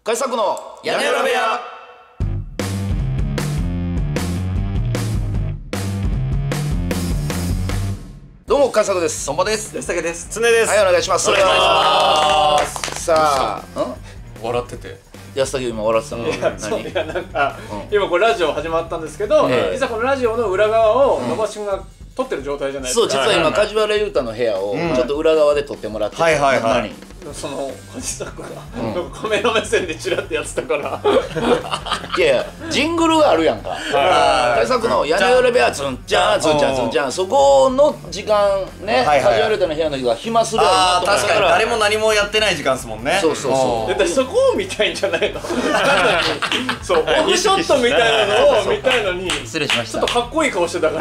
海作の屋根裏部屋。 どうも海作です。 ともです。安武です。 常です。 はい、お願いします。 お願いします。 さあ、 笑ってて。 安武今笑ってたの。何？ いやなんか今これラジオ始まったんですけど、実はこのラジオの裏側をのばし君が撮ってる状態じゃないですか。 そう、実は今梶原裕太の部屋をちょっと裏側で撮ってもらってて。 はいはいはい。 その梶作がなんかカメラ目線でチラってやってたから。 いやいや、ジングルがあるやんか。海作の屋根裏部屋ツンチャンツンチャンツンチャン、そこの時間ね、梶原裕太の部屋の人が暇するやろなと思った確かに誰も何もやってない時間ですもんね。 そうそうそう。 だってそこを見たいんじゃないの。そう、オフショットみたいなのを見たいのに。 失礼しました。 ちょっとかっこいい顔してたから。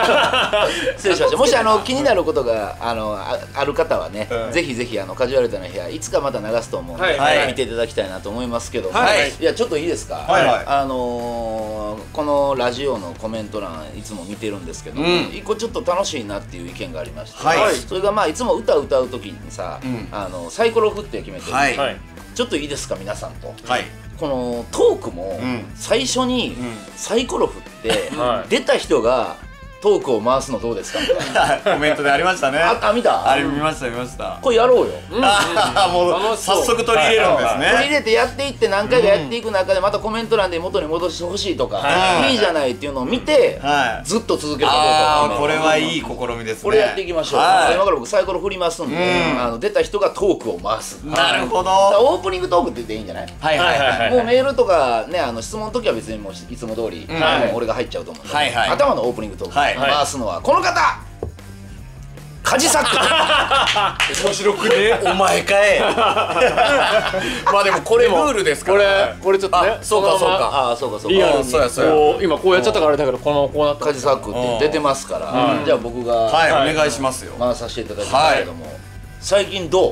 失礼しました。もし気になることがある方はね、ぜひぜひ梶原裕太の部屋いつかまた流すと思うんで見ていただきたいなと思いますけども、いやちょっといいですか。このラジオのコメント欄いつも見てるんですけど、一個ちょっと楽しいなっていう意見がありまして、それがまあいつも歌う時にさ、サイコロ振って決めてる。ちょっといいですか皆さんと。このトークも最初にサイコロ振って出た人がトークを回すのどうですかみたいなコメントでありましたね。 見た？ あれ見ました見ました。 これやろうよ。 もう早速取り入れるんですね。 取り入れてやっていって何回かやっていく中でまたコメント欄で元に戻してほしいとかいいじゃないっていうのを見てずっと続けるかどうか。 これはいい試みですね。 これやっていきましょう。今から僕サイコロ振りますんで出た人がトークを回す。 なるほど。 オープニングトークって言っていいんじゃない？ はいはいはい。 もうメールとかね質問の時は別にもういつも通り俺が入っちゃうと思うんで、頭のオープニングトーク回すのはこの方、梶作。 面白くね。 お前かえ。まあでもこれルールですから。 これちょっとね。 そうかそうか。 そうかそうか。 リアルにこう今こうやっちゃったからあれだけどこうなった。 梶作って出てますから、じゃあ僕がお願いしますよ。 回させていただきますけども、最近どう？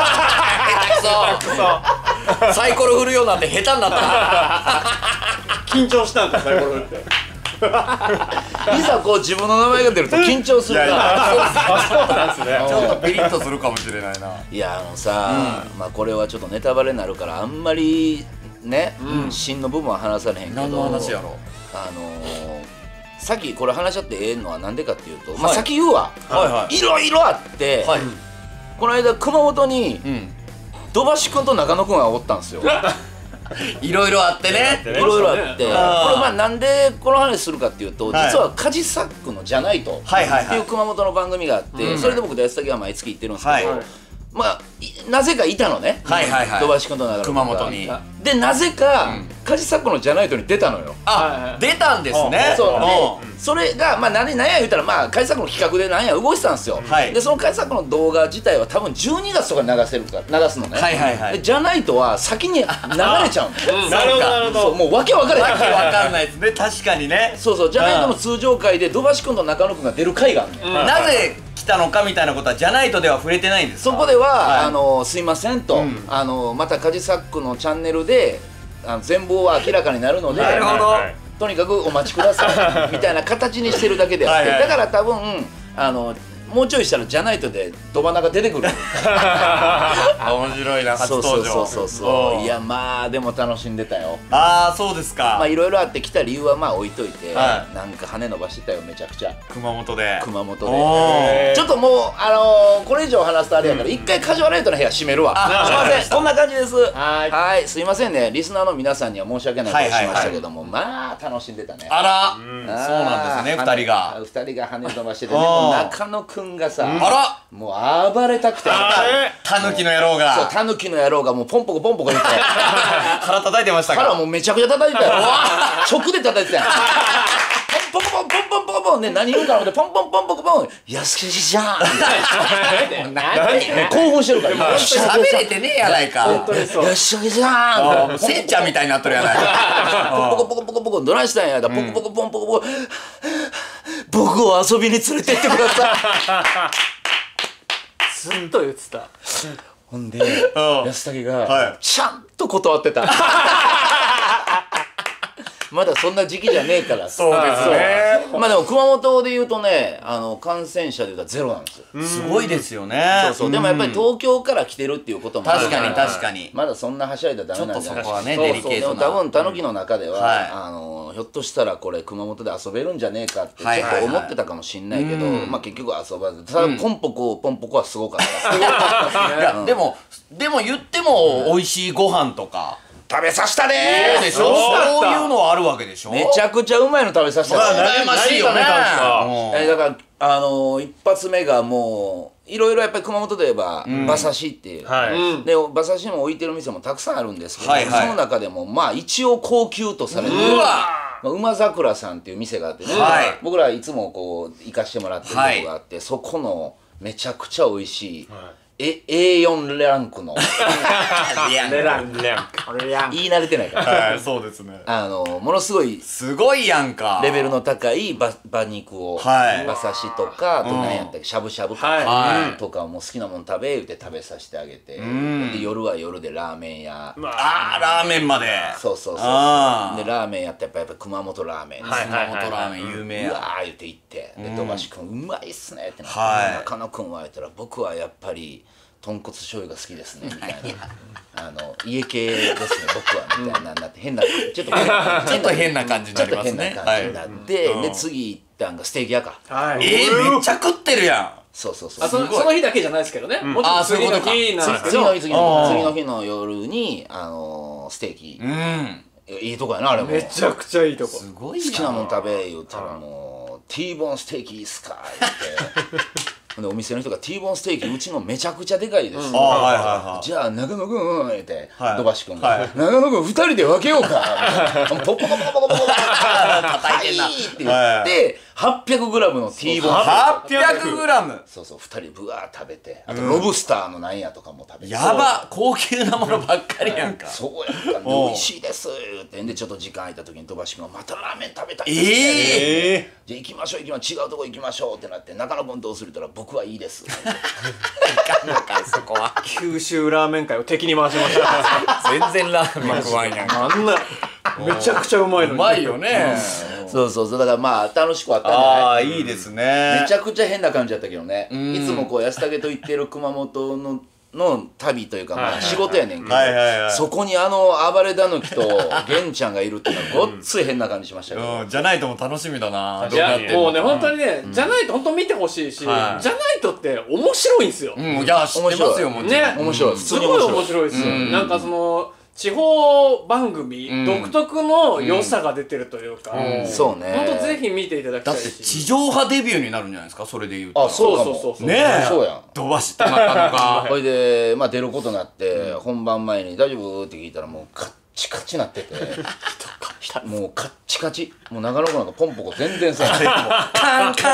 サイコロ振るようになって下手になった。 緊張したんだサイコロ振って。 いざこう自分の名前が出ると緊張するから。 そうなんですね。 ちょっとピリッとするかもしれないな。 いやさ、まあこれはちょっとネタバレになるからあんまりね芯の部分は話されへんけど、 何の話やろ。 さっきこれ話し合ってええのはなんでかっていうと、まあ先言うわ。いろいろあってこの間熊本に土橋君と中野君がおったんですよ。 いろいろあってね。 いろいろあって、これまあなんでこの話するかっていうと、実は梶作のじゃないとっていう熊本の番組があって、それで僕と安武は毎月行ってるんですけど、まあなぜかいたのね、土橋君と中野君が熊本に。 でなぜか梶作のじゃないとに出たのよ。 出たんですね。 それがまあ何や言うたら梶作の企画で何や動いてたんですよ。でその梶作の動画自体は多分12月とかに流すのね。じゃないとは先に流れちゃうの。 なるほどなるほど。 もうわけわからない。 わけわかんないですね。確かにね。 そうじゃないとの通常回で土橋君と中野君が出る回があるね。 なぜ来たのかみたいなことはじゃないとでは触れてないんですか。 そこではすいませんとまた梶作のチャンネルで全貌は明らかになるので。 なるほど。 とにかくお待ちくださいみたいな形にしてるだけであって、だから多分もうちょいしたらじゃないとでドバナが出てくる。 面白いな初登場。 そういやまあでも楽しんでたよ。 そうですか。 まあいろいろあって来た理由はまあ置いといて、なんか羽伸ばしてたよめちゃくちゃ。 熊本でちょっともうこれ以上話すとあれやから一回梶原裕太の部屋閉めるわ。すいませんこんな感じです。はいすいませんねリスナーの皆さんには申し訳ないことしましたけども、まあ楽しんでたね。 あらそうなんですね。2 人が羽伸ばしててね、中野くんがさもう暴れたくて、 タヌキの野郎が。 そうタヌキの野郎がもうポンポコポンポコ言って腹叩いてましたか。 腹もうめちゃくちゃ叩いてたよ。直で叩いてたよ。ポンポンポンポンポンポンね、何言うかなってポンポンポンポンポン安吉じゃん。興奮してるから。 喋れてねえやないか。 安吉じゃん。 せんちゃんみたいになっとるやないか。 ポコポコポコポコどないしたんや。ポコポコポンポコポコ僕を遊びに連れてってください。 ずっと言ってた。 ほんで安武がちゃんと断ってた。 まだそんな時期じゃねえから。 そうですね。 まあでも熊本でいうとね、感染者でいうとゼロなんですよ。 すごいですよね。 そうそう。でもやっぱり東京から来てるっていうこともある確かに確かに。 まだそんなはしゃいだらダメなんじゃないちょっとそこはね、 そうそうデリケートな。 でも多分たぬきの中では、ひょっとしたらこれ熊本で遊べるんじゃねえかってちょっと思ってたかもしんないけど、まあ結局遊ばず、ただポンポコはすごかった。 いや、でも言っても美味しいご飯とか食べさせたねそうでしょ。そういうのはあるわけでしょ。 めちゃくちゃうまいの食べさせたね。 羨ましいよね。 だから一発目がもういろいろやっぱり熊本で言えば馬刺しっていう、で馬刺しも置いてる店もたくさんあるんですけど、その中でもまあ一応高級とされてる馬桜さんっていう店があってね、僕らいつもこう行かしてもらってるとこがあって、そこのめちゃくちゃ美味しいA4 ランクのレラン言い慣れてないからそうですね。 ものすごいすごいやんか。 レベルの高い馬肉を馬刺しとかあと何やったっけしゃぶしゃぶとかもう好きなもの食べ言って食べさせてあげて、で夜は夜でラーメン屋、 ラーメンまで。 そうそうそうでラーメンやってやっぱ熊本ラーメン熊本ラーメン有名や。 うわー言って行ってで土橋君うまいっすねってなって中野君は言ったら僕はやっぱり豚骨醤油が好きですねみたいな家系ですね僕はみたいななってちょっと変な感じになりますね。 ちょっと変な感じになってで次行ったんがステーキ屋か。 めっちゃ食ってるやん。 そうその日だけじゃないですけどね。もちろん次の日なんですけど次の日の夜にステーキいいとこやなあれも。 めちゃくちゃいいとこ。 すごい好きなもん食べ言うたらもう T ボーンステーキいいっすか言ってでお店の人が T ボーンステーキうちのめちゃくちゃでかいですじゃあ中野君言って土橋君が中野君2人で分けようかポッポコポコポコポコはいって言って800g の T ボーン 800g。 そうそう2人ブワー食べてあとロブスターのなんやとかも食べてやば高級なものばっかりやんか。 そうやんか美味しいですってんでちょっと時間空いた時に土橋君がまたラーメン食べたいじゃあ行きましょう違うとこ行きましょうってなって中野君どうするって言ったら僕はいいですそこは九州ラーメン界を敵に回しました全然ラーメン食わんやんか。 あんなめちゃくちゃうまいのに。 うまいよね。 そうだからまあ楽しくあったんじゃない。 いいですね。 めちゃくちゃ変な感じだったけどね。いつもこう安武と行ってる熊本の旅というかまあ仕事やねんけどそこに暴れ狸と玄ちゃんがいるっていうのはごっつい変な感じしましたけど。 じゃないとも楽しみだな。 いやもうね本当にねじゃないと本当見てほしいしじゃないとって面白いんですよ。 いや知ってますよもちろん。 ね面白いすごい面白いですよ。なんかその地方番組独特の良さが出てるというか、 そうね。 本当ぜひ見ていただきたいし。 だって地上波デビューになるんじゃないですかそれで言うと。 そうかも。 ねえ。 そうやん。 土橋ってなったのか。 それでまあ出ることになって本番前に大丈夫って聞いたらもうカッチカチなっててもうカッチカチもう長野子なんかポンポコ全然せん。カンカン跳ね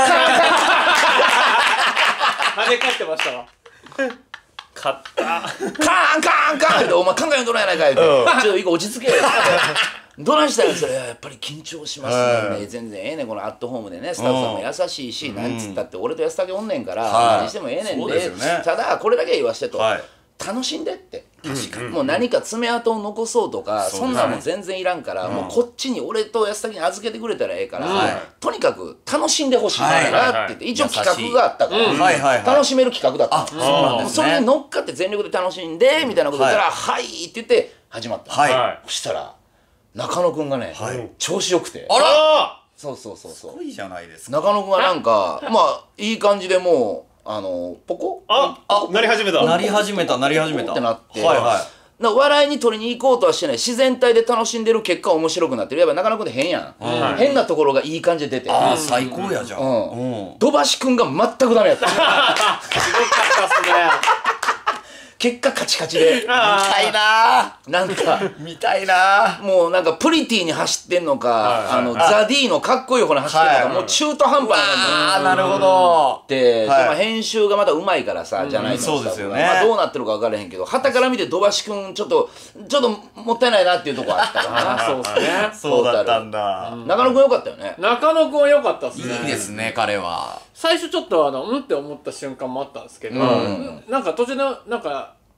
返ってましたわ。 勝ったカーンってお前カンカンどないやないかいってちょっと一個落ち着けどないしたらそれやっぱり緊張しますね全然ええねんこのアットホームでねスタッフさんも優しいしなんつったって俺と安武おんねんから何してもええねんでただこれだけ言わしてと楽しんでってもう何か爪痕を残そうとかそんなの全然いらんからもうこっちに俺と安武に預けてくれたらええからとにかく楽しんでほしいからって言って一応企画があったから楽しめる企画だったそれに乗っかって全力で楽しんでみたいなこと言ったら「はい」って言って始まったそしたら中野くんがね調子よくてそうすごいじゃないですか。 中野くんがなんかまあいい感じでもうポコなり始めたってなって笑いに取りに行こうとはしてない自然体で楽しんでる結果面白くなってるやっぱ中野くんって変やん変なところがいい感じで出て最高やじゃん。 土橋くんが全くダメやったすごかったっすね。 結果カチカチで見たいななんか見たいなもうなんかプリティに走ってんのかザ・ディのかっこいい方に走ってんのかもう中途半端な感じなるほどで編集がまたうまいからさじゃないのそうですよねどうなってるか分からへんけど傍から見て土橋くんちょっともったいないなっていうとこあったかなそうですね。 そうだったんだ。 中野くんよかったよね。 中野くんは良かったっすね。 いいですね彼は。 最初ちょっとって思った瞬間もあったんですけどなんか途中のなんか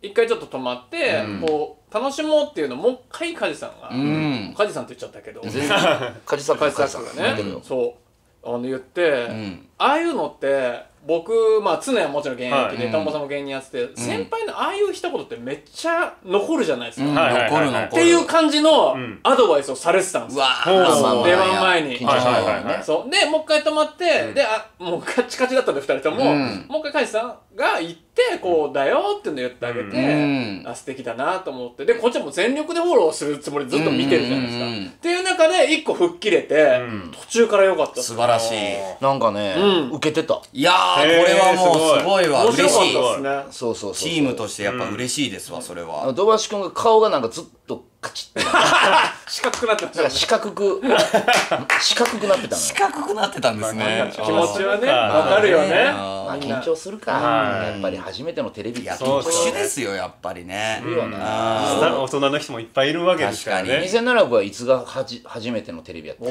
一回ちょっと止まってこう楽しもうっていうのをもう一回梶さんが梶さんって言っちゃったけど梶さんがねそう言ってああいうのって僕常はもちろん現役で丹波さんも芸人やってて先輩のああいう一言ってめっちゃ残るじゃないですか。 残るっていう感じのアドバイスをされてたんですよ出番前に。そうでもう一回止まってでもうカチカチだったんで2人とももう一回梶さんが行ってこうだよっていうの言ってあげて素敵だなと思ってでこっちはもう全力でフォローするつもりでずっと見てるじゃないですか。っていう中で一個吹っ切れて途中から良かった。 素晴らしい。 なんかね受けてた。 いやこれはもうすごいわ。嬉しい。 そうそうそう。 チームとしてやっぱ嬉しいですわそれは。 土橋君が顔がなんかずっとカチッて四角くなってました。 四角くなってたの。 四角くなってたんですね。 気持ちはねわかるよね。 緊張するか。やっぱり初めてのテレビって特殊ですよやっぱりね。 するよね。 大人の人もいっぱいいるわけですからね。 2007部はいつが初めてのテレビやった？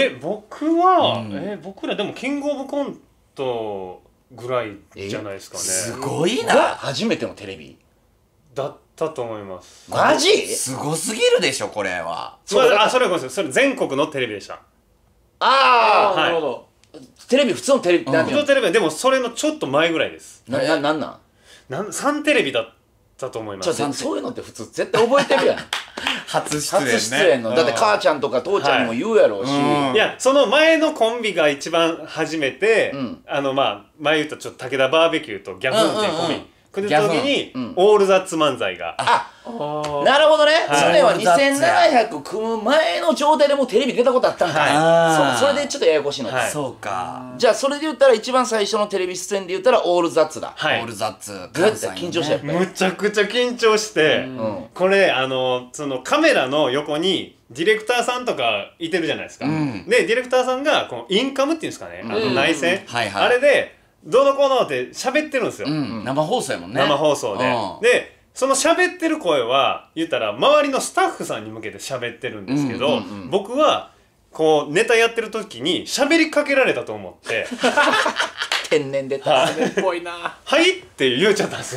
僕らでもキングオブコントぐらいじゃないですかね。 すごいな。 初めてのテレビだったと思います。 マジ？ すごすぎるでしょこれは。 それ全国のテレビでした。 なるほど。 テレビ普通のテレビ普通のテレビでもそれのちょっと前ぐらいです。 なんサンテレビだったと思います。 そういうのって普通絶対覚えてるやん。 初出演のだって母ちゃんとか父ちゃんも言うやろうし。 いやその前のコンビが一番初めて前言ったちょっと武田バーベキューとギャフンっていうコンビ組んだ時にオールザッツ漫才が。 なるほどね。それは2700組む前の状態でもうテレビ出たことあったんか。それでちょっとややこしいの。 そうか。 じゃあそれで言ったら一番最初のテレビ出演で言ったらオールザッツだ。 オールザッツ。 どうやった緊張した？ むちゃくちゃ緊張してこれそのカメラの横にディレクターさんとかいてるじゃないですか。でディレクターさんがこのインカムっていうんですかね内線あれでどうのこうのって喋ってるんですよ。 生放送やもんね。 生放送で。でその喋ってる声は言ったら周りのスタッフさんに向けて喋ってるんですけど僕はこうネタやってる時に喋りかけられたと思って天然でたっぽいなはいって言っちゃったんですよ。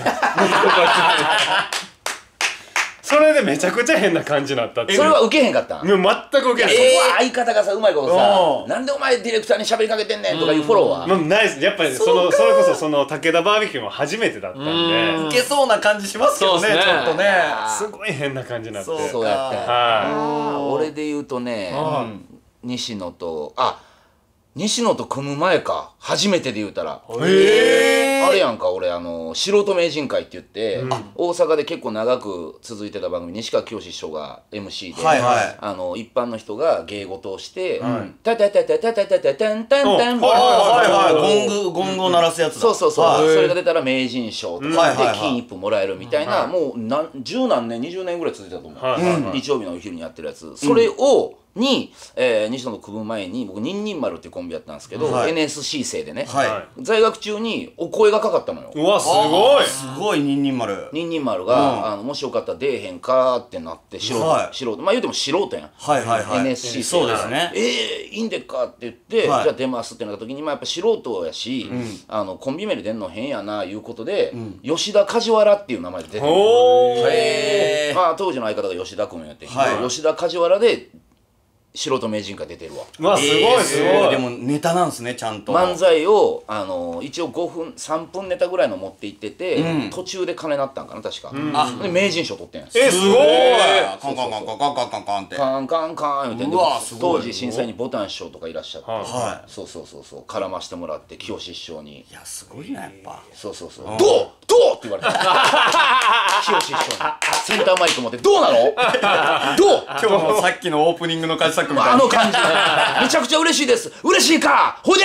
それでめちゃくちゃ変な感じになったって。 それは受けへんかったん？ 全く受けない。 相方がさうまいことさなんでお前ディレクターに喋りかけてんねんとかいうフォローはないです。やっぱりそれこそその武田バーベキューも初めてだったんで受けそうな感じしますけどね。ちょっとねすごい変な感じになって。 そうやって俺で言うとね西野と組む前か初めてで言うたらあれやんか俺素人名人会って言って大阪で結構長く続いてた番組西川きよし師匠が MC で一般の人が芸事をしてタタタタタタタタタンタンタンゴングを鳴らすやつだ。 そうそれが出たら名人賞とかで金一封もらえるみたいなもう十何年20年ぐらい続いてたと思う日曜日のお昼にやってるやつそれを西野と組む前に僕ニンニン丸っていうコンビやったんですけど NSC 生でね在学中にお声がかかったのよ。 うわすごいすごいニンニン丸がもしよかったら出えへんかってなって素人まあ言うても素人やん NSC 生そうですね。 いいんでっかって言ってじゃあ出ますってなった時にやっぱ素人やしコンビ名で出んの変やないうことで吉田梶原っていう名前で出てる。まあ当時の相方が吉田君やって吉田梶原で素人名人会出てるわ。 まあすごいすごい。 でもネタなんですねちゃんと。 漫才を一応5分3分ネタぐらいの持って行ってて途中で金なったんかな確か。で名人賞取ってんや。 すごい。 カンカンカンカンカンカンカンカンってカンカンカン言うて当時審査員にボタン師匠とかいらっしゃってそう絡ましてもらって清志師匠に。 いやすごいなやっぱ。 そうどうって言われた。清志師匠にセンターマイク持ってどうなのどう。 今日もさっきのオープニングの感じみたいな感じめちゃくちゃ嬉しいです嬉しいかほいで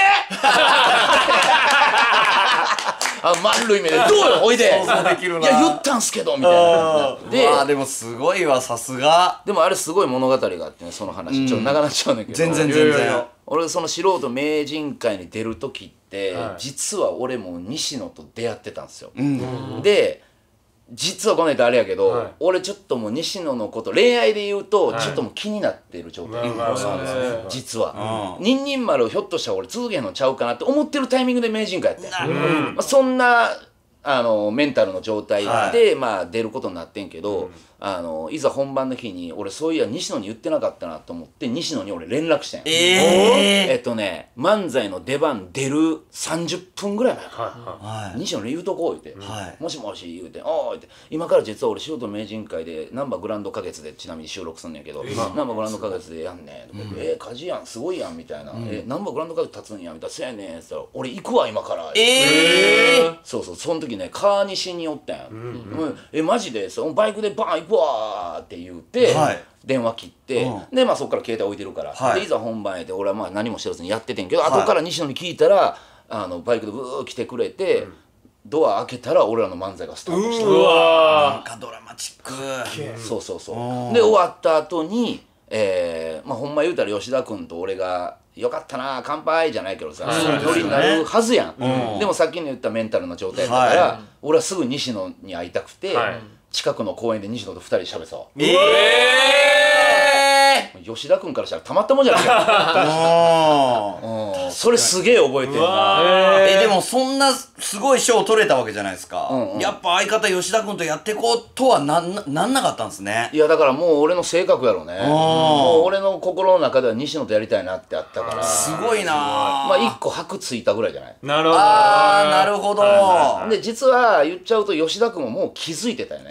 丸い目でどうよほいでいや言ったんすけどみたいなでもすごいわさすが。 でもあれすごい物語があってねその話ちょっと長なっちゃうんだけど全然俺その素人名人会に出る時って実は俺も西野と出会ってたんですよで実はこの人あれやけど俺ちょっともう西野のこと恋愛で言うとちょっともう気になってる状態実はニンニン丸ひょっとしたら俺続けへんのちゃうかなって思ってるタイミングで名人会やってそんなメンタルの状態で、まあ出ることになってんけど、いざ本番の日に俺そういや西野に言ってなかったなと思って西野に俺連絡してん。漫才の出番出る30分ぐらい前か西野に言うとこう言うて「もしもし」言うて「おーい」って「今から実は俺素人名人会でナンバーグランド花月でちなみに収録すんねんけどナンバーグランド花月でやんねん」カジやんすごいやん」みたいな「ナンバーグランド花月立つんや」みたいな「そうやねん」って言ったら「俺行くわ今から」そうそうその時ね川西におったんやマジでバイクでバーン行くわって言って電話切ってでまあそっから携帯置いてるからでいざ本番やで俺はまあ何も知らずにやっててんけど後から西野に聞いたらバイクでブー来てくれてドア開けたら俺らの漫才がスタートした。 うわなんかドラマチック。 そうそうそうで終わった後にまあほんま言うたら吉田君と俺がよかったな乾杯じゃないけどさその距離になるはずやん。でもさっきの言ったメンタルの状態だから俺はすぐ西野に会いたくて近くの公園で西野と2人で喋ってたわ。吉田君からしたらたまったもんじゃないかそれすげえ覚えてるな。 でもそんなすごい賞取れたわけじゃないですか。やっぱ相方吉田君とやっていこうとはなんなかったんですね。 いやだからもう俺の性格やろうね。もう俺の心の中では西野とやりたいなってあったからすごいな。 まあ1個箔ついたぐらいじゃない。 なるほど。 なるほど。 で実は言っちゃうと吉田君ももう気づいてたよね。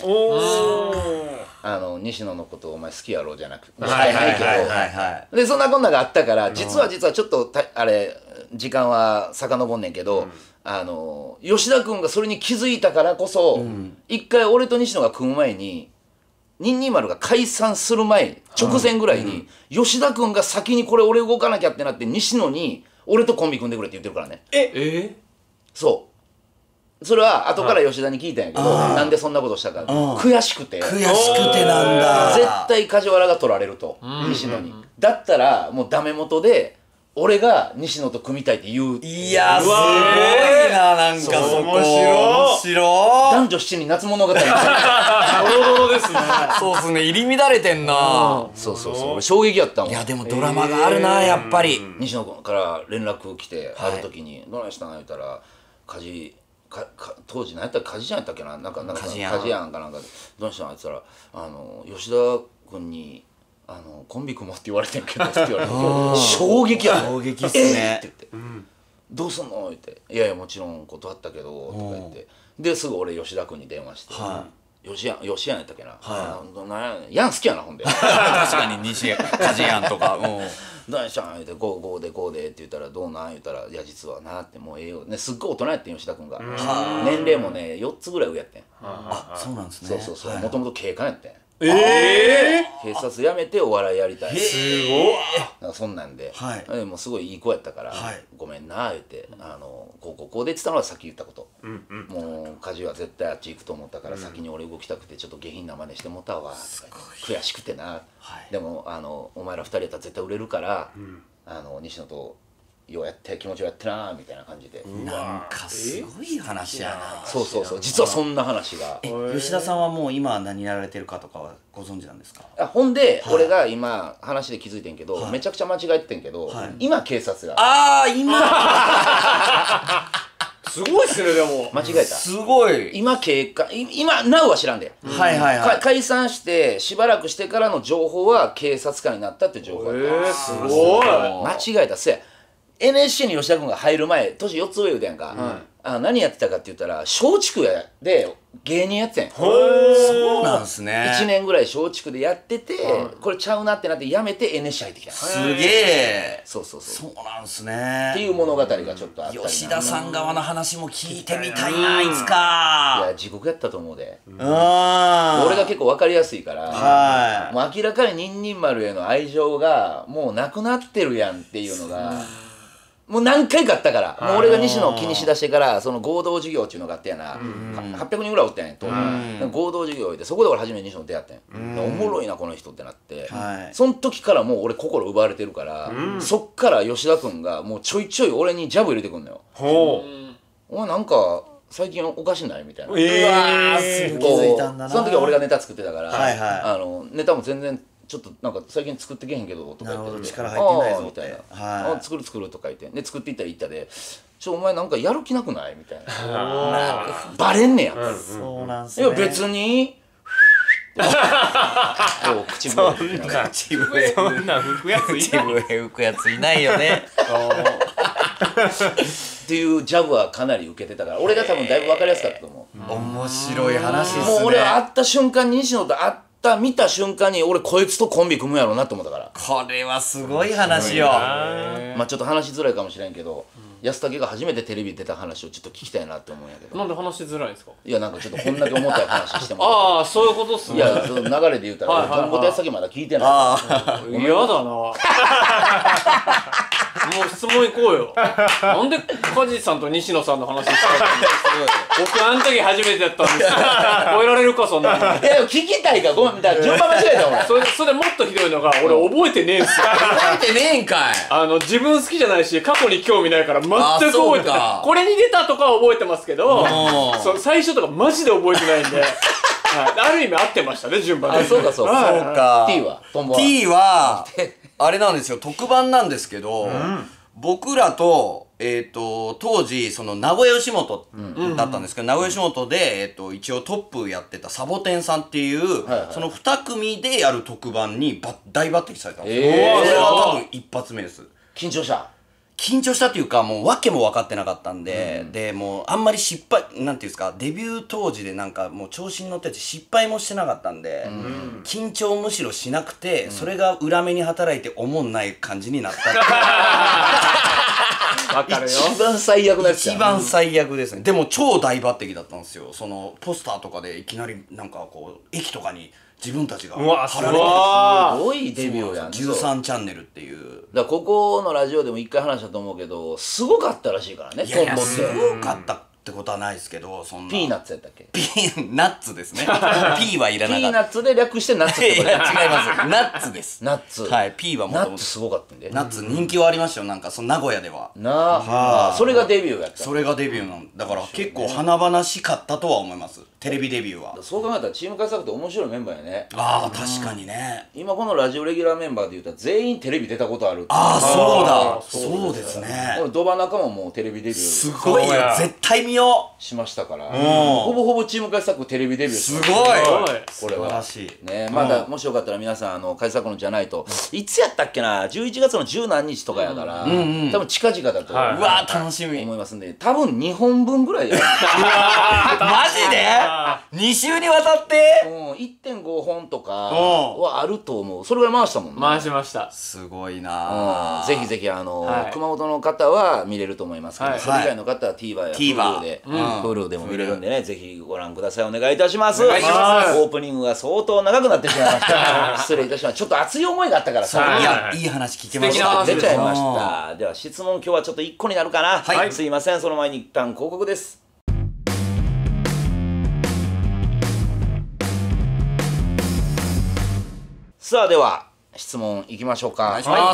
西野のことお前好きやろじゃなくてないけどでそんなこんながあったから実はちょっとあれ時間は遡んねんけど吉田君がそれに気づいたからこそ一回俺と西野が組む前にニンニン丸が解散する前直前ぐらいに吉田君が先にこれ俺動かなきゃってなって西野に俺とコンビ組んでくれって言ってるからね。そうそれは後から吉田に聞いたんやけどなんでそんなことしたか悔しくてなんだ絶対梶原が取られると西野にだったらもうダメ元で俺が西野と組みたいって言う。 いやすごいななんかそこ面白男女7人夏物語みたいなドロドロですね。 そうっすね入り乱れてんな。 そう衝撃やったもん。 いやでもドラマがあるなやっぱり。 西野から連絡来てある時に「どないしたん?」言ったら当時何やったら梶ちゃんやったっけななんか梶やんかなんかで「どうしたん?」って言ったら吉田君にコンビ組もうって言われてんけどって言われて衝撃や衝撃っすねって言って「どうすんの?」って「いやいやもちろん断ったけど」とか言ってですぐ俺吉田君に電話して吉やんやったっけなやん好きやなほんで確かに西梶やんとかどうしたん言うてこうでって言ったらどうなん言ったらいや実はなってもうええよねすっごい大人やってん吉田君が年齢もね4つぐらい上やってん。 そうなんですね。 そうもともと警官やってん。警察辞めてお笑いやりたい。 すごい。 なんかそんなんでもうすごいいい子やったからごめんな言ってこうでって言ったのはさっき言ったこともう梶は絶対あっち行くと思ったから先に俺動きたくてちょっと下品な真似してもったわ悔しくてなでもお前ら2人やったら絶対売れるから西野とようやって気持ちをやってなみたいな感じでなんかすごい話やな。 そう実はそんな話が。 吉田さんはもう今何やられてるかとかはご存知なんですか？ ほんで俺が今話で気づいてんけどめちゃくちゃ間違えてんけど今警察が今すごいっすねでも間違えたすごい今なうは知らんで解散してしばらくしてからの情報は警察官になったって情報やったすごい間違えたせやNSC に吉田君が入る前年4つ上言うたやんか何やってたかって言ったら松竹で芸人やってたんやそうなんすね。 1年ぐらい松竹でやっててこれちゃうなってなって辞めて NSC 入ってきたすげえそうなんすねっていう物語がちょっとあったり吉田さん側の話も聞いてみたいないつか。 いや地獄やったと思うで俺が結構分かりやすいからもう明らかにニンニン丸への愛情がもうなくなってるやんっていうのがもう何回かあったからもう俺が西野を気にしだしてからその合同授業っていうのがあってやな800人ぐらいおったんやと合同授業でそこで俺初めて西野と出会ったんやおもろいなこの人ってなってその時からもう俺心奪われてるからそっから吉田君がもうちょいちょい俺にジャブ入れてくんのよ。お前なんか最近おかしないみたいな。 すぐ気づいたんだな。 その時は俺がネタ作ってたからネタも全然ちょっとなんか最近作ってけへんけどとか言って、 力入ってないぞみたいな、作るとか言って、で作っていったらいったで、お前なんかやる気なくないみたいな、バレんねや。 そうなんすね。 いや別に口笛そんなん吹くやついない。 口笛吹くやついないよね。 っていうジャブはかなり受けてたから、俺が多分だいぶ分かりやすかったと思う。 面白い話っすね。 もう俺は会った瞬間に、西野と会った見た瞬間に、俺こいつとコンビ組むやろうなと思ったから。 これはすごい話よ。 まあちょっと話しづらいかもしれんけど、安武が初めてテレビ出た話をちょっと聞きたいなって思うんやけど。 なんで話しづらいんですか？ いやなんかちょっとこんだけ重たい話してもああ、そういうことっすね。 いや、その流れで言うたらトンボと安武まだ聞いてない。 嫌だな。もう質問行こうよ。なんで梶さんと西野さんの話したかったんですか？僕あの時初めてやったんですよ。超えられるかそんなの。 いやでも聞きたいからごめん、だから順番間違えた俺。 それでもっとひどいのが、俺覚えてねえんすよ。 覚えてねえんかい。 自分好きじじゃないし、過去に興味ないから全く覚えてない。これに出たとかは覚えてますけど、最初とかマジで覚えてないんで、ある意味合ってましたね、順番で。 そうかそうか。T は T はあれなんですよ、特番なんですけど、僕らと当時その名古屋吉本だったんですけど、名古屋吉本で一応トップやってたサボテンさんっていうその2組でやる特番に大抜擢されたんですよ。それは多分一発目です。緊張したっていうか、もう訳も分かってなかったんで、でもうあんまり失敗なんていうんですか、デビュー当時でなんかもう調子に乗ってて失敗もしてなかったんで、緊張むしろしなくて、それが裏目に働いておもんない感じになったわかるよ。 一番最悪なやつや。 一番最悪ですね。でも超大抜擢だったんですよ。そのポスターとかでいきなりなんかこう駅とかに自分たちが貼られて、 すごいデビューやん。 13チャンネルっていう。 だからここのラジオでも一回話したと思うけど、すごかったらしいからね。 いやいや、すごかったってことはないですけど、そんな。 ピーナッツやったっけ？ ナッツですね。P はいらなかった。 ピーナッツで略してナッツってこと。 いや違います。ナッツです。 ナッツ。 はい。P はもともと。 ナッツすごかったんで。 ナッツ人気はありましたよ。なんかその名古屋では。 それがデビューやった。 それがデビューなんだから結構華々しかったとは思います。テレビデビューは。 そう考えたらチーム開拓って面白いメンバーやね。 ああ、確かにね。 今このラジオレギュラーメンバーで言ったら全員テレビ出たことある。 ああ、そうだ。そうですね。 ドバナカももうテレビデビュー。 すごいよ。絶対見よう。しましたから。ほぼほぼチーム開拓テレビデビュー。 すごい。 これは。 素晴らしい。 ね、まだもしよかったら皆さん開拓のじゃないといつやったっけな、11月の十何日とかやから、多分近々だと。うわ楽しみ。 思いますんで、多分2本分ぐらいやる。 マジで？2週にわたって？ 1.5 本とかはあると思う。それぐらい回したもんね。 回しました。 すごいな。 ぜひぜひ熊本の方は見れると思いますけど、それ以外の方は TVer や Hulu でも見れるんでね、ぜひご覧ください。お願いいたします。オープニングが相当長くなってしまいました。失礼いたしました。ちょっと熱い思いがあったからさ。 いや、いい話聞けました。 出ちゃいました。では質問今日はちょっと1個になるかな。すいません、その前に一旦広告です。さあでは質問いきましょうか。お願いします。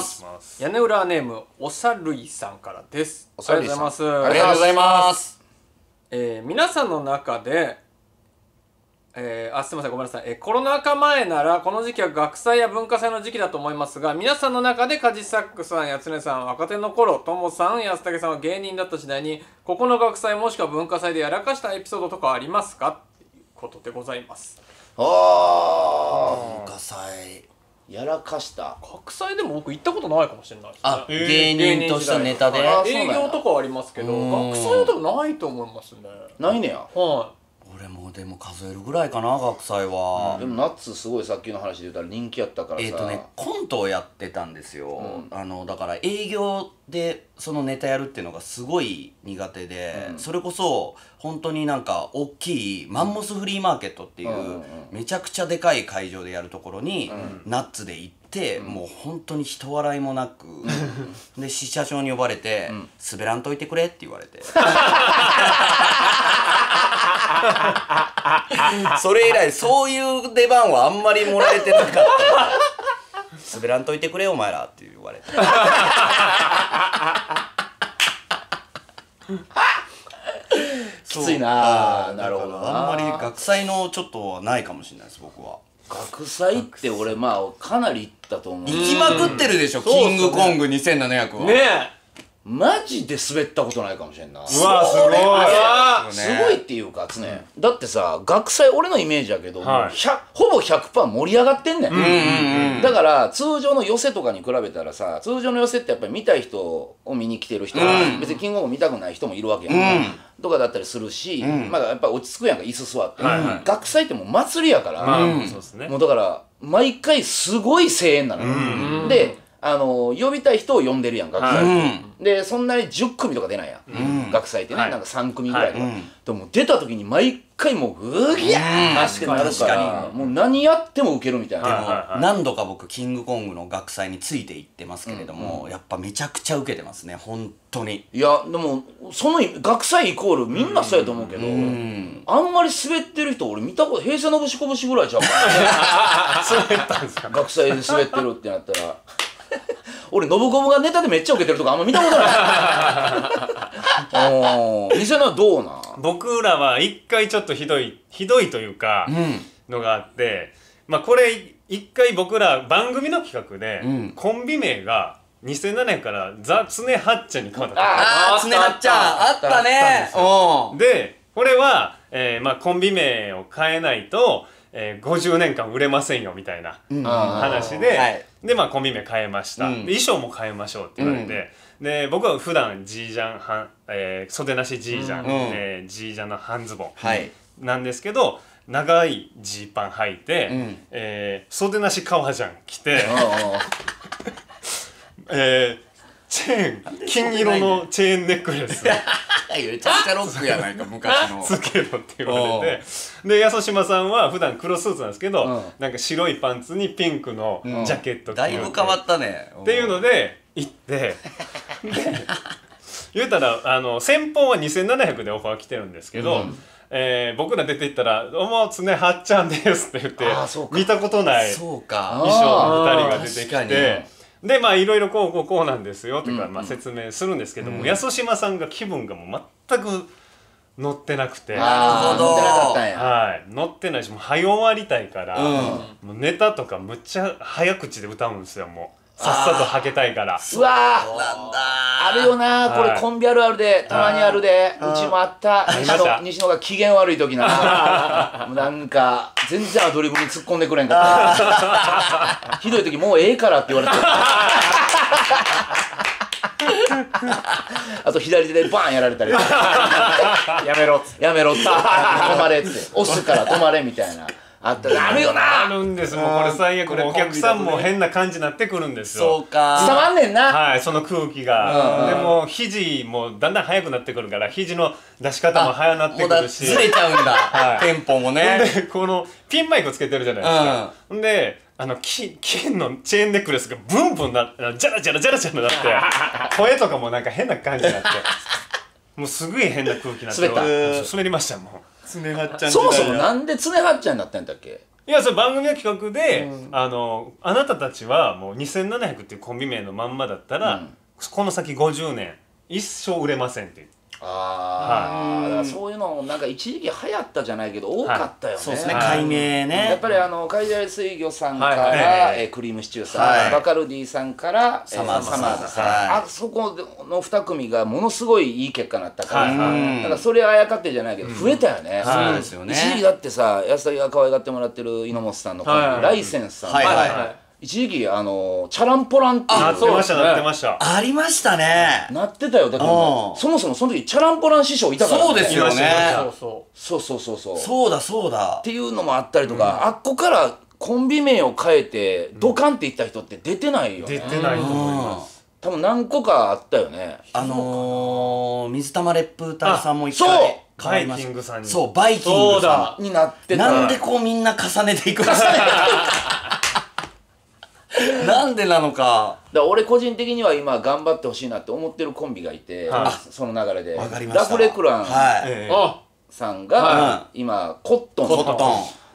屋根裏ネームおさるいさんからです。 ありがとうございます。 ありがとうございます。 皆さんの中で、すみません、ごめんなさい。コロナ禍前ならこの時期は学祭や文化祭の時期だと思いますが、皆さんの中でカジサックさん、やつねさん、若手の頃、ともさん、安武さんは芸人だった時代にここの学祭もしくは文化祭でやらかしたエピソードとかありますかっていうことでございます。 文化祭やらかした学祭でも僕行ったことないかもしれないですね。芸人としたネタで営業とかはありますけど、学祭は多分ないと思いますね。 ないねや。 俺もでも数えるぐらいかな、学祭は。 でもナッツすごいさっきの話で言ったら人気やったからさ。 コントをやってたんですよ。だから営業でそのネタやるっていうのがすごい苦手で、それこそ本当になんか大きいマンモスフリーマーケットっていうめちゃくちゃでかい会場でやるところにナッツで行って、もう本当に人笑いもなくで社長に呼ばれて「滑らんといてくれ」って言われてそれ以来そういう出番はあんまりもらえてなかった滑らんといてくれお前らって言われてきついな。なるほど。 あんまり学祭のちょっとはないかもしれないです、僕は。 学祭って俺まあかなり行ったと思う。 行きまくってるでしょ、キングコング2700は。 ねえ。 マジで滑ったことないかもしれんな。 うわ、すごい。 すごいっていうか常、だってさ学祭俺のイメージやけど、ほぼ 100% 盛り上がってんねん。だから通常の寄せとかに比べたらさ、通常の寄せってやっぱり見たい人を見に来てる人は、別にキングコング見たくない人もいるわけやんか、とかだったりするし、まあやっぱ落ち着くやんか、椅子座って。学祭ってもう祭りやから、もうだから毎回すごい声援なのよ。で呼びたい人を呼んでるやん学祭で、そんなに10組とか出ないやん学祭ってね、なんか3組ぐらいとかでも出た時に毎回もうギャーってなるから、もう何やってもウケるみたいな。 何度か僕キングコングの学祭について行ってますけれども、やっぱめちゃくちゃウケてますね、本当に。 いやでもその学祭イコールみんなそうやと思うけど、あんまり滑ってる人俺見たこと、平成のぶしこぶしぐらいちゃうから滑ったんですか。 学祭で滑ってるってなったら俺ノブコブがネタでめっちゃウケてるとかあんま見たことない店のはどうな。 僕らは一回ちょっとひどいというかのがあって、まあこれ一回僕ら番組の企画でコンビ名が2700からザ・ツネハッチャに変わった。 ああ、ツネハッチャあったね。 でこれはまあコンビ名を変えないと50年間売れませんよみたいな話で、でまあコンビ名変えました、衣装も変えましょうって言われて、で僕は普段ジージャン袖なしジージャン、ジージャンの半ズボンなんですけど、長いジーパン履いて、袖なし革ジャン着てチェーン金色のチェーンネックレスめちゃくちゃロックやないか昔のつけろって言われて、で安島さんは普段黒スーツなんですけど、なんか白いパンツにピンクのジャケット着て、 だいぶ変わったねっていうので行って、で言うたら先方は2700でオファー来てるんですけど、僕ら出て行ったら「どうも常はっちゃんです」って言って見たことない衣装の2人が出てきて。でまあいろいろこうなんですよとかまあ説明するんですけども、安島さんが気分がもう全く乗ってなくて、 なるほど、乗ってなかったんや。 はい、乗ってないし、もう早終わりたいから、もうネタとかむっちゃ早口で歌うんですよ。もうさっさとはけたいから。 うわー、あるよなこれ、コンビあるあるでたまにあるで、うちもあった。西野が機嫌悪い時な、なんか全然アドリブに突っ込んでくれんかった。ひどい時もうええからって言われてあと左手でバーンやられたりやめろっつって止まれっつって押すから止まれみたいなあったらあるよな。 あるんです。もうこれ最悪、お客さんも変な感じになってくるんですよ。 そうか、 伝わんねんな。 はい、その空気が。でも肘もだんだん速くなってくるから、肘の出し方も速くなってくるし、 ずれちゃうんだテンポもね。 でこのピンマイクつけてるじゃないですか。で金のチェーンネックレスがブンブンなジャラジャラジャラジャラなって声とかもなんか変な感じになってもうすごい変な空気になって滑りましたもん。 常はっちゃんそもそもなんで常はっちゃんになったんだっけ。 いやそれ番組の企画で、あなたたちはもう2700っていうコンビ名のまんまだったら、この先50年一生売れませんって言って。 だからそういうのなんか一時期流行ったじゃないけど多かったよね。 そうですね、改名ね。 やっぱり海上水魚さんからクリームシチューさん、バカルディさんからサマーズさん、あそこの2組がものすごいいい結果になったから、だからそれあやかってじゃないけど増えたよね。 そうですよね。 一時期だってさ、安田が可愛がってもらってる猪本さんのコンビライセンスさん、一時期チャランポランっていうなってましたありましたね。 なってたよ。だってそもそもその時チャランポラン師匠いたから。 そうですよね。 そうそうだっていうのもあったりとか、あっこからコンビ名を変えてドカンっていった人って出てないよね。 出てないと思います。 多分何個かあったよね。 水玉烈風隊さんも一回バイキングさんに、 そうバイキングさんになってた。 なんでこうみんな重ねていくのなんでなのか。 だから俺個人的には今頑張ってほしいなって思ってるコンビがいて、その流れでラフレクランさんが今コットン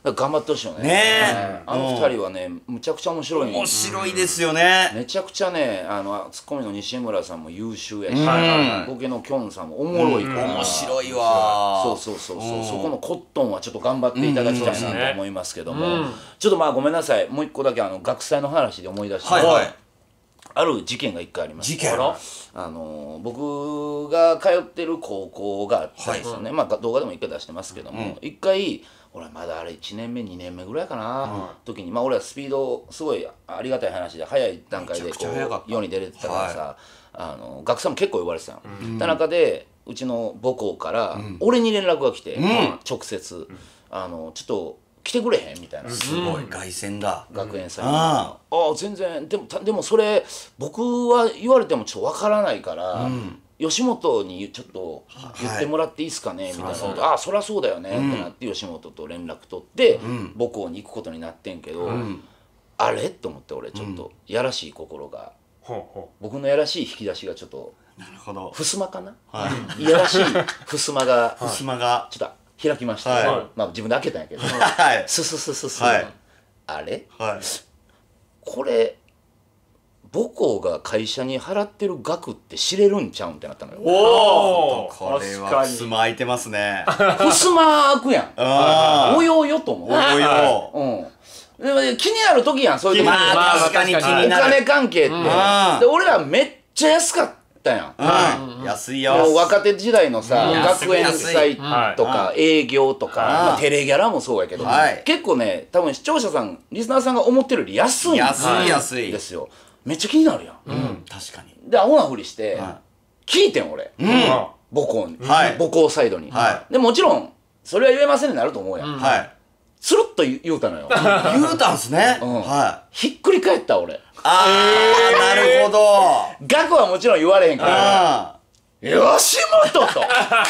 頑張ってほしいよね。 ね、 あの二人はねむちゃくちゃ面白い。 面白いですよね。 めちゃくちゃね、ツッコミの西村さんも優秀やし、ボケのきょんさんもおもろいから。 面白いわ。 そうそうそうそう。そこのコットンはちょっと頑張っていただきたいなと思いますけども、ちょっとまあごめんなさい。もう一個だけ学祭の話で思い出して。ある事件が一回ありました。僕が通ってる高校があったんですよね。まあ動画でも一回出してますけども、一回俺まだあれ1年目2年目ぐらいかな時に、まあ俺はスピードすごいありがたい話で早い段階でこう世に出れてたからさ、学生も結構呼ばれてたの。た中でうちの母校から俺に連絡が来て、直接ちょっと来てくれへんみたいな。 すごい凱旋だ。 学園祭。ああ全然でもそれ僕は言われてもちょっとわからないから、吉本にちょっと言ってもらっていいですかねみたいなこと。ああそりゃそうだよねってなって吉本と連絡取って母校に行くことになってんけど、あれと思って俺ちょっとやらしい心が、僕のやらしい引き出しがちょっとふすまかな、いやらしいふすまがちょっと開きまして、まあ自分で開けたんやけど、ススススス、あれこれ母校が会社に払ってる額って知れるんちゃうんってなったのよ。 おお、これはふすま開いてますね。 ふすま開くやん。およよと思う。およ。気になる時やん、そういう時に。 まあ確かに気になる。 お金関係って。で俺らめっちゃ安かったやん。 安いよ。 若手時代のさ、学園祭とか営業とかテレギャラもそうやけど、結構ね多分視聴者さんリスナーさんが思ってるより安いんですよ。めっちゃ気になるやん。 確かに。 でアホなふりして聞いてん俺、母校サイドに。でもちろんそれは言えませんになると思うやん。スルッと言うたのよ。 言うたんすね。 ひっくり返った俺。 ああなるほど。 額はもちろん言われへんけど、吉本とや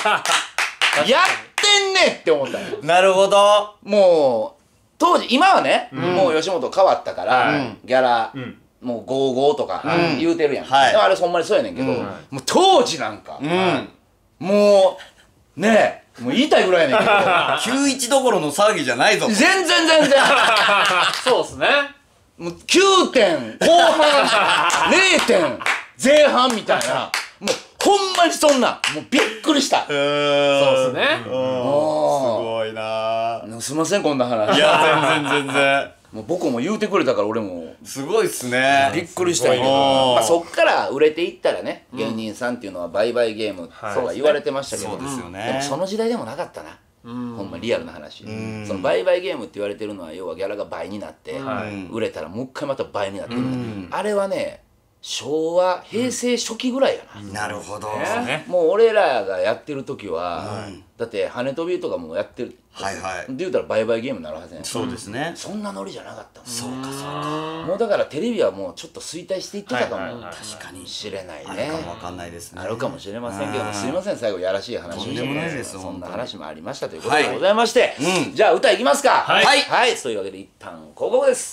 ってんねって思ったよ。 なるほど。 もう当時今はねもう吉本変わったからギャラもう55とか言うてるやん。あれほんまにそうやねんけど、もう当時なんかもうねえもう言いたいぐらいやねんけど 91どころの騒ぎじゃないぞ。 全然そうっすね。 もう9点後半0点前半みたいな、もうほんまにそんなもうびっくりした。 そうっすね。 すごいな。 すいませんこんな話。 いや全然もう僕も言うてくれたから俺もすごいっすね。 びっくりしたんやけど、まあそっから売れていったらね、芸人さんっていうのは売買ゲームとか言われてましたけど、でもその時代でもなかったな。ほんまリアルな話。その売買ゲームって言われてるのは要はギャラが倍になって売れたらもう一回また倍になってる。あれはね昭和平成初期ぐらいやな。 なるほど。 もう俺らがやってる時はだって羽飛びとかもやってるで言うたら売買ゲームになるはずやん。 そうですね。 そんなノリじゃなかったもん。 そうかそうか。 もうだからテレビはもうちょっと衰退していってたかもしれないね。 あるかもわかんないですね。 あるかもしれませんけども、すいません最後やらしい話をしてそんな話もありましたということでございまして、じゃあ歌いきますか。はいというわけで一旦ここです。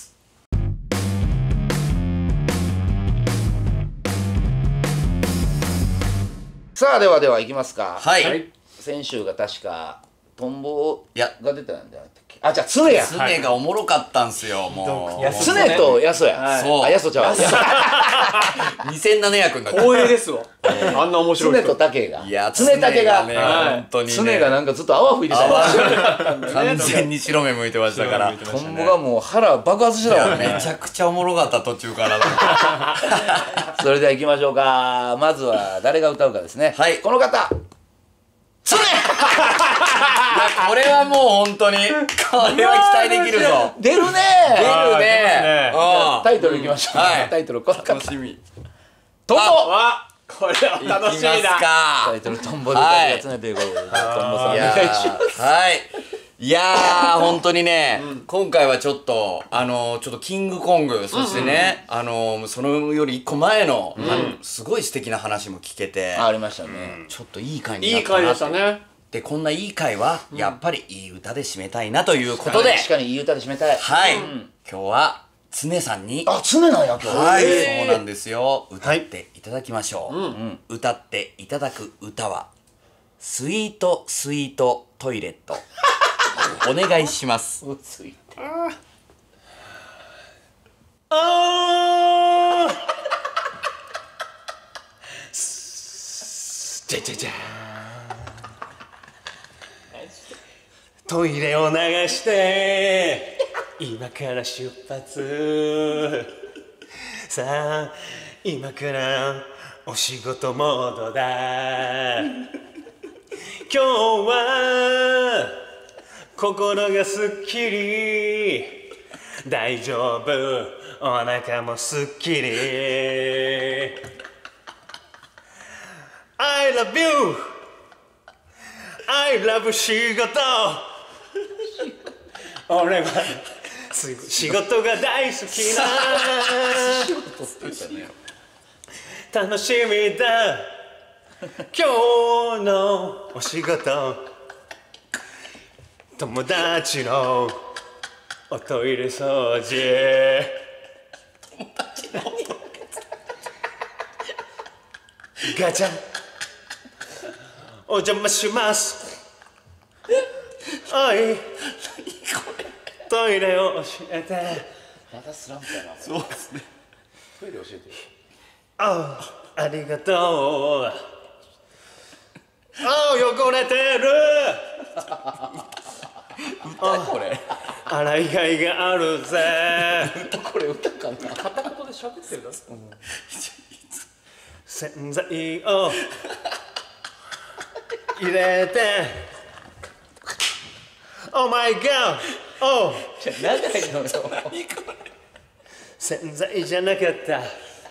さあではいきますか。先週が確かトンボが出たんじゃなかったっけ。あ、じゃあ常や。 常がおもろかったんすよ。もう常とやそや。そう。あ、やそちゃう。 2700になって光栄ですわ。あんな面白い常と竹が。 いや常竹が本当に常がなんかずっと泡吹いてた。 完全に白目向いてましたから。 トンボがもう腹爆発してたもんね。 めちゃくちゃおもろかった途中から。 それでは行きましょうか。まずは誰が歌うかですね。この方。常。 これはもう本当にこれは期待できるぞ。 出るね。 出るね。 タイトルいきましょう。タイトルこの方。 楽しみ。 トンボ。これは楽しみだ。 タイトルトンボで歌い集めということで、トンボさんお願いします。 はい。いやー本当にね、今回はちょっとちょっとキングコング、そしてねそのより1個前のすごい素敵な話も聞けてありましたね。 ちょっといい回にないいったな。 回でしたね。 でこんないい回はやっぱりいい歌で締めたいなということで、 確かにいい歌で締めたい。 はい今日は常さんに常なんや今日。 はいそうなんですよ、歌っていただきましょう。歌っていただく歌はスイートスイートトイレット。 お願いします。 じゃじゃじゃトイレを流して今から出発さあ今からお仕事モードだ今日は心がすっきり大丈夫お腹もすっきり I love you I love 仕事俺は仕事が大好きな楽しみだ今日のお仕事友達のおトイレ掃除ガチャンお邪魔しますおいトイレを教えてまたスランプやな。 そうですね。 トイレ教えて。 ありがとう汚れてるこれ洗いがいがあるぜこれ歌かな。 片言で喋ってるだろ。 洗剤を入れて Oh my god! Oh! 長いのよ。 洗剤じゃなかった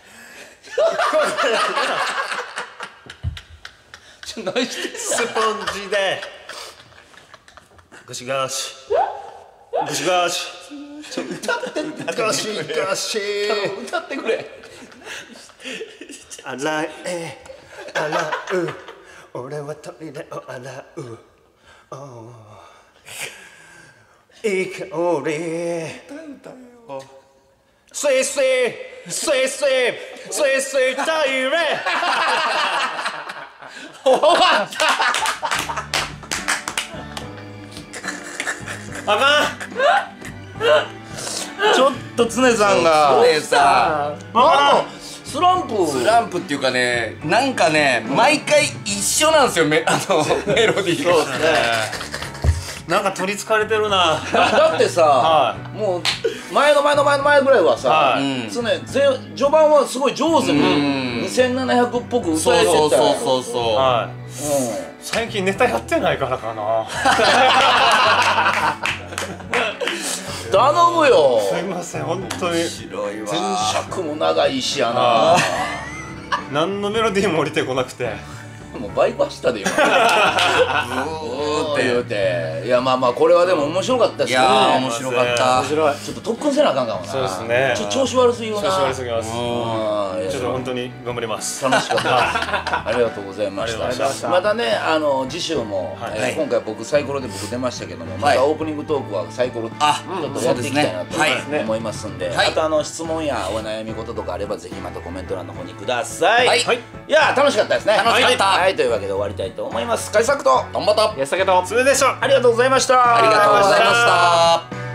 何してんの。 スポンジでゴシゴシゴシゴシ歌ってんだ。 ゴシゴシ歌ってくれ。 洗う俺はトイレを洗ういい香りスイスイスイスイスイスイトイレ終わった。 あかちょっと常さんがさスランプっていうかね、なんかね、毎回一緒なんですよ、メロディーが。 そうですね。 なんか取りつかれてるなだってさ、もう前の前ぐらいはさ、常序盤はすごい上手に2700っぽく歌えてたよ。 そう最近ネタやってないからかな頼むよ。 すいません本当に白いわ。 前尺も長いしやな。 何のメロディーも降りてこなくてもうバイク走ったで今ブーって言うて。いやまあまあこれはでも面白かったですいね。 や面白かった。 ちょっと特訓せなあかんかもな。 そうですね。 調子悪すぎるな。 調子悪すぎます。ちょっと本当に頑張ります。 楽しかった。ありがとうございました。またね次週も今回僕サイコロで出ましたけども、またオープニングトークはサイコロちょっとやっていきたいなと思いますんで、あと質問やお悩み事とかあればぜひまたコメント欄の方にください。いや楽しかったですね。 楽しかった。 はいというわけで終わりたいと思います。カイサクとトンボと安武とつるでしょ。 ありがとうございました。 ありがとうございました。